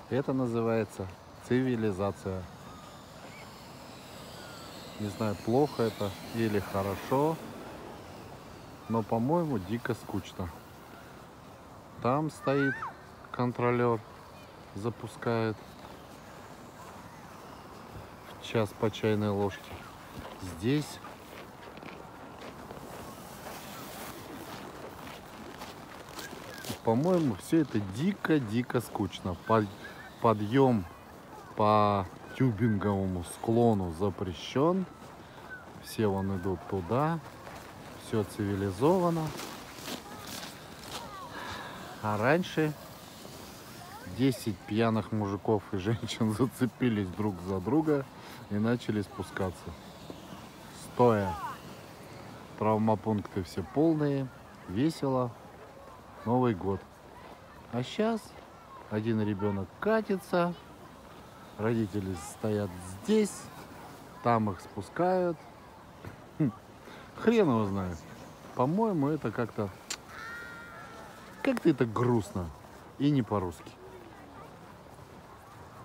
Это называется цивилизация. Не знаю, плохо это или хорошо, но, по-моему, дико скучно. Там стоит контролер, запускает в час по чайной ложке. Здесь по-моему, все это дико-дико скучно. Подъем по тюбинговому склону запрещен. Все вон идут туда. Все цивилизовано. А раньше 10 пьяных мужиков и женщин зацепились друг за друга и начали спускаться. Стоя. Травмопункты все полные. Весело. Новый год. А сейчас один ребенок катится, родители стоят здесь, там их спускают. Хрен его знает. По-моему, это как-то это грустно и не по-русски.